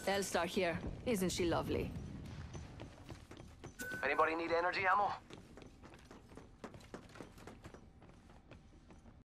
Elstar here. Isn't she lovely? Anybody need energy ammo?